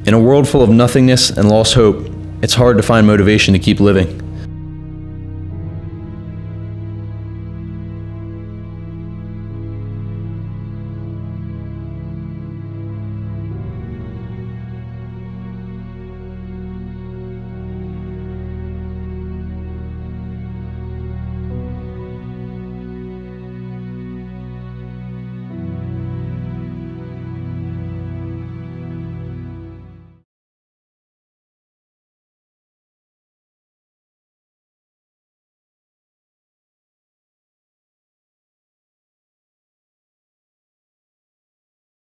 In a world full of nothingness and lost hope, it's hard to find motivation to keep living.